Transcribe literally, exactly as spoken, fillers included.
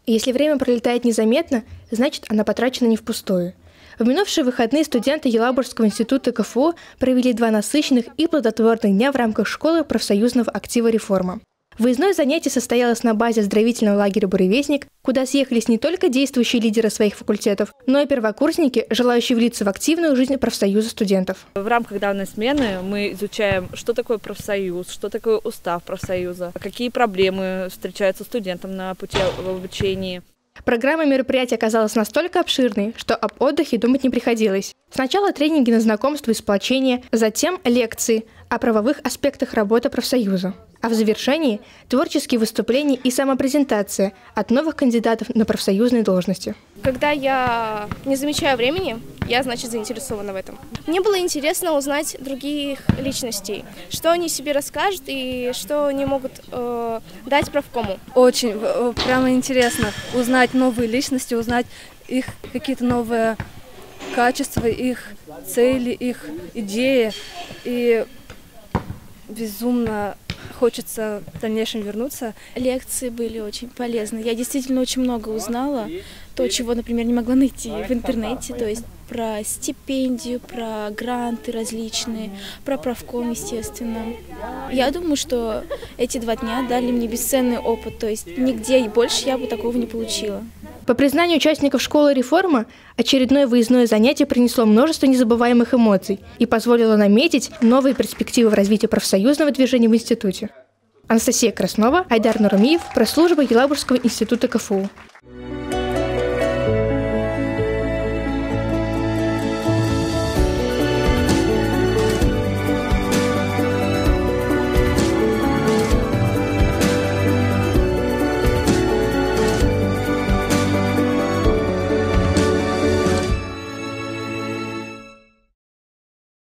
Если время пролетает незаметно, значит, оно потрачено не впустую. В минувшие выходные студенты Елабужского института ка эф у провели два насыщенных и плодотворных дня в рамках школы профсоюзного актива «Реформа». Выездное занятие состоялось на базе оздоровительного лагеря «Буревестник», куда съехались не только действующие лидеры своих факультетов, но и первокурсники, желающие влиться в активную жизнь профсоюза студентов. В рамках данной смены мы изучаем, что такое профсоюз, что такое устав профсоюза, какие проблемы встречаются студентам на пути обучения. Программа мероприятия оказалась настолько обширной, что об отдыхе думать не приходилось. Сначала тренинги на знакомство и сплочение, затем лекции о правовых аспектах работы профсоюза. А в завершении – творческие выступления и самопрезентация от новых кандидатов на профсоюзные должности. Когда я не замечаю времени, я, значит, заинтересована в этом. Мне было интересно узнать других личностей, что они себе расскажут и что они могут э, дать правкому. Очень прямо интересно узнать новые личности, узнать их какие-то новые качества, их цели, их идеи. И безумно хочется в дальнейшем вернуться. Лекции были очень полезны. Я действительно очень много узнала. То, чего, например, не могла найти в интернете. То есть про стипендию, про гранты различные, про правком, естественно. Я думаю, что эти два дня дали мне бесценный опыт. То есть нигде больше я бы такого не получила. По признанию участников школы «Реформа», очередное выездное занятие принесло множество незабываемых эмоций и позволило наметить новые перспективы в развитии профсоюзного движения в институте. Анастасия Краснова, Айдар Нурмиев, пресс-служба Елабужского института ка эф у.